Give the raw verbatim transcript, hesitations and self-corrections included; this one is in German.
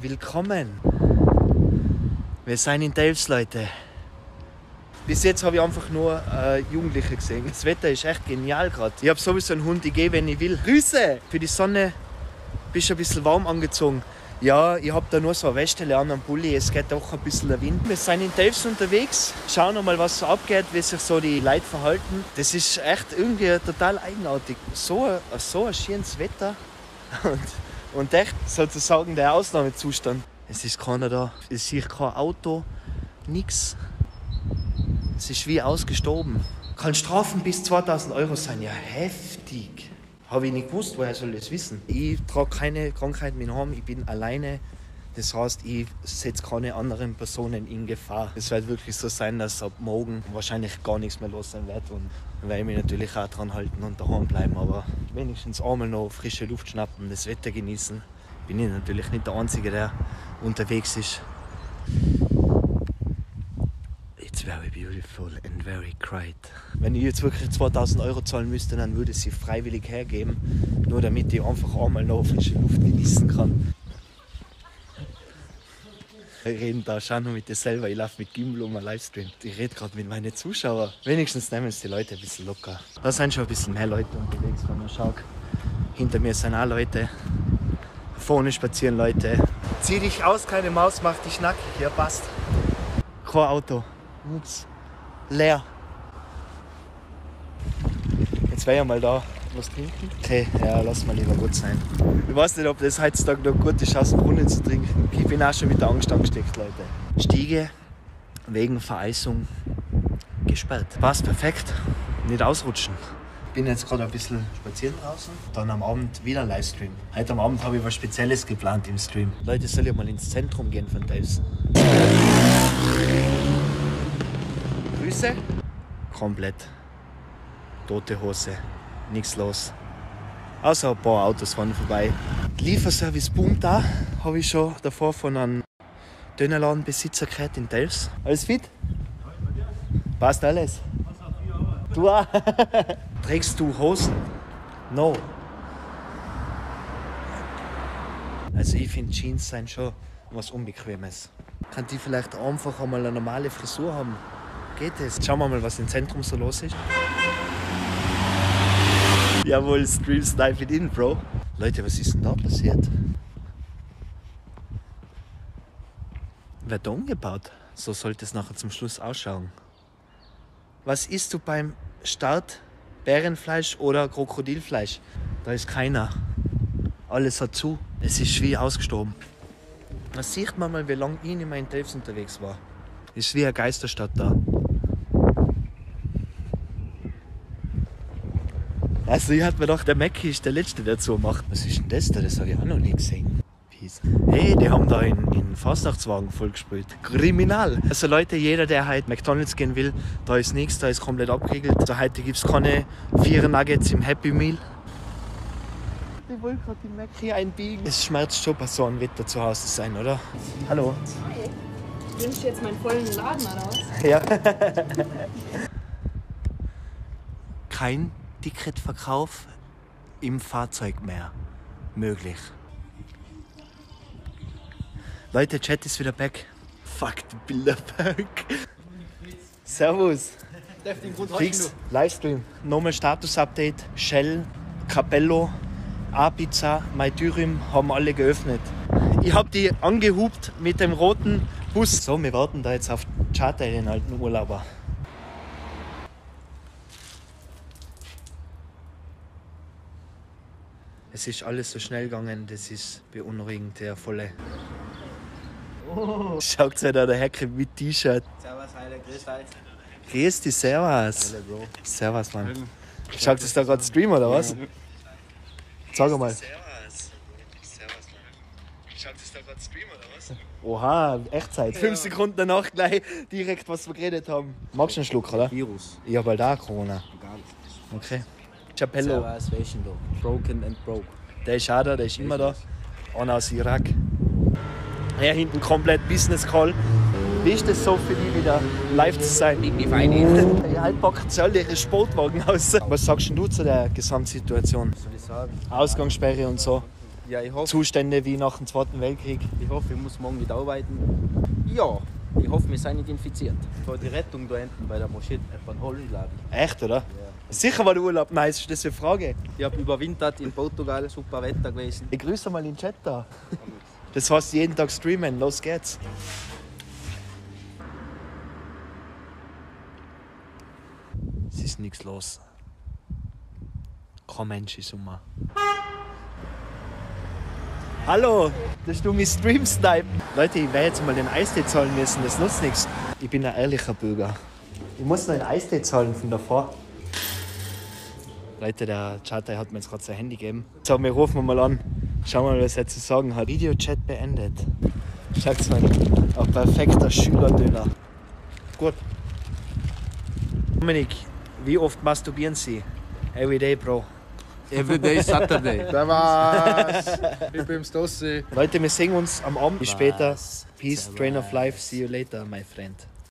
Willkommen. Wir sind in Delfs, Leute. Bis jetzt habe ich einfach nur äh, Jugendliche gesehen. Das Wetter ist echt genial gerade. Ich habe sowieso einen Hund, ich gehe, wenn ich will. Grüße! Für die Sonne bist du ein bisschen warm angezogen. Ja, ich habe da nur so eine Weste an am Pulli. Es geht doch ein bisschen der Wind. Wir sind in Delfs unterwegs. Schauen noch mal, was so abgeht, wie sich so die Leute verhalten. Das ist echt irgendwie total eigenartig. So, so ein schönes Wetter und, und echt sozusagen der Ausnahmezustand. Es ist keiner da. Es ist kein Auto, nichts. Es ist wie ausgestorben. Kann Strafen bis zweitausend Euro sein. Ja, heftig. Habe ich nicht gewusst, woher soll ich das wissen? Ich trage keine Krankheit mit heim, ich bin alleine. Das heißt, ich setze keine anderen Personen in Gefahr. Es wird wirklich so sein, dass ab morgen wahrscheinlich gar nichts mehr los sein wird. Und dann werde ich mich natürlich auch dran halten und daheim bleiben. Aber wenigstens einmal noch frische Luft schnappen, das Wetter genießen. Bin ich natürlich nicht der Einzige, der unterwegs ist. It's very beautiful and very quiet. Wenn ich jetzt wirklich zweitausend Euro zahlen müsste, dann würde ich sie freiwillig hergeben, nur damit ich einfach einmal noch frische Luft genießen kann. Wir reden da, schau nur mit dir selber, ich laufe mit Gimbal um einen Livestream. Ich rede gerade mit meinen Zuschauern. Wenigstens nehmen es die Leute ein bisschen locker. Da sind schon ein bisschen mehr Leute unterwegs, wenn man schaut. Hinter mir sind auch Leute. Vorne spazieren Leute. Zieh dich aus, keine Maus, mach dich nackig. Ja, passt. Kein Auto. Ups. Leer. Jetzt wäre ja mal da was trinken. Okay, ja, lass mal lieber gut sein. Ich weiß nicht, ob das heutzutage noch gut ist, aus dem Brunnen zu trinken. Ich bin auch schon mit der Angst angesteckt, Leute. Stiege wegen Vereisung gesperrt. Passt perfekt. Nicht ausrutschen. Ich bin jetzt gerade ein bisschen spazieren draußen. Dann am Abend wieder Livestream. Heute am Abend habe ich was Spezielles geplant im Stream. Leute, soll ich mal ins Zentrum gehen von Delfs? Grüße. Komplett. Tote Hose. Nichts los. Außer ein paar Autos fahren vorbei. Lieferservice boomt da. Habe ich schon davor von einem Dönerladenbesitzer gehört in Delfs. Alles fit? Passt alles? Du auch? Trägst du Hosen? No. Also ich finde Jeans sind schon was Unbequemes. Kann die vielleicht einfach einmal eine normale Frisur haben? Geht es? Schauen wir mal, was im Zentrum so los ist. Jawohl, Streams dive it in, Bro. Leute, was ist denn da passiert? Wird da umgebaut? So sollte es nachher zum Schluss ausschauen. Was isst du beim Start? Bärenfleisch oder Krokodilfleisch? Da ist keiner. Alles hat zu. Es ist wie ausgestorben. Da sieht man mal, wie lange ich nicht mehr in Delfs unterwegs war. Es ist wie eine Geisterstadt da. Also ich hatte mir gedacht, der Mackie ist der Letzte, der so macht. Was ist denn das da? Das habe ich auch noch nie gesehen. Peace. Hey, die haben da in, in Fastnachtswagen vollgesprüht. Kriminal. Also Leute, jeder, der heute McDonalds gehen will, da ist nichts, da ist komplett abgeriegelt. Also heute gibt es keine vier Nuggets im Happy Meal. Ich wollte gerade die Mackie einbiegen. Es schmerzt schon, bei so einem Wetter zu Hause zu sein, oder? Hallo. Hi. Wünschst du jetzt meinen vollen Laden oder was? Ja. Kein Ticketverkauf im Fahrzeug mehr möglich. Leute, Chat ist wieder back. Fuck, die Bilder back. Servus. Fix, Livestream. Nochmal Status-Update. Shell, Capello, A-Pizza, Maitürim haben alle geöffnet. Ich habe die angehupt mit dem roten Bus. So, wir warten da jetzt auf Charter, den alten Urlauber. Es ist alles so schnell gegangen, das ist beunruhigend, der volle. Oh. Schaut euch da der Hecke mit T-Shirt. Servus, Heiler, grüß euch. Grüß dich, servus. Hallo, Bro. Servus, Mann. Schaut euch da gerade Stream oder was? Sag mal. Servus. Servus, Mann. Schaut euch da gerade Stream oder was? Oha, Echtzeit. Fünf Sekunden danach gleich direkt, was wir geredet haben. Magst du einen Schluck, oder? Virus. Ich hab halt auch Corona. Gar nicht. Okay. Capello. Servus, welchen da? Broken and broke. Der ist auch da, der ist immer da. Einer aus Irak. Hier hinten komplett Business Call. Wie ist das so für dich, wieder live zu sein? Ich weine. Ja, halt packen sie alle ihre Sportwagen aus. Was sagst du zu der Gesamtsituation? Was soll ich sagen? Ausgangssperre und so. Ja, ich hoffe, Zustände wie nach dem Zweiten Weltkrieg. ich hoffe, ich muss morgen wieder arbeiten. Ja, ich hoffe, wir sind nicht infiziert. Für die Rettung da hinten bei der Moschee etwa Holly laden. Echt, oder? Ja. Sicher war der Urlaub nice, ist das eine Frage. Ich habe überwintert in Portugal, super Wetter gewesen. Ich grüße mal den Chat da. Das heißt jeden Tag streamen, los geht's. Es ist nichts los. Kein Mensch ist um. Hallo, das ist du mein Stream snipen. Leute, ich werde jetzt mal den Eistee zahlen müssen, das nutzt nichts. Ich bin ein ehrlicher Bürger. Ich muss noch den Eistee zahlen von davor. Leute, der Chatter hat mir jetzt gerade sein Handy gegeben. So, wir rufen mal an. Schauen wir mal, was er zu sagen hat. Videochat beendet. Schaut's mal. Ein perfekter Schülerdöner. Gut. Dominik, wie oft masturbieren Sie? Everyday, Bro. Everyday Saturday. Servus! Ich bin's Dossi. Leute, wir sehen uns am Abend. Bis später. Was? Peace, Train of Life. See you later, my friend.